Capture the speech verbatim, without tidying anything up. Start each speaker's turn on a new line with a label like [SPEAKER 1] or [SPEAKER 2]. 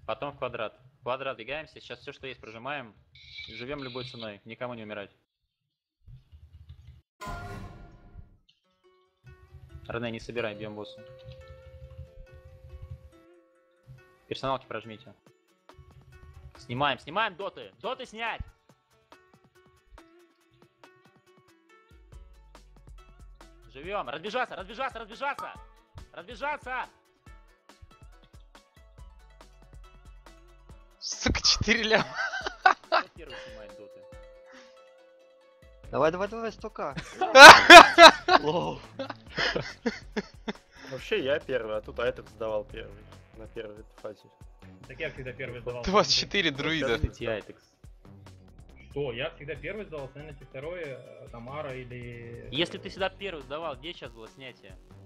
[SPEAKER 1] Потом в квадрат. В квадрат бегаемся. Сейчас все, что есть, прожимаем. Живем любой ценой. Никому не умирать. Рене, не собирай, бьем босса. Персоналки прожмите. Снимаем, снимаем доты! Доты снять! Живем! Разбежаться, разбежаться, разбежаться! Разбежаться!
[SPEAKER 2] Сука, четыре ляма.
[SPEAKER 1] Кто первый снимает доты?
[SPEAKER 3] Давай, давай, давай, столько.
[SPEAKER 4] Вообще я первый, а тут а этот сдавал первый. На первой фазе.
[SPEAKER 5] Так я всегда первый сдавал.
[SPEAKER 2] двадцать четыре друида.
[SPEAKER 5] Что? Я всегда первый сдавал, наверное, второй, Тамара или...
[SPEAKER 1] Если ты сюда первый сдавал, где сейчас было снятие?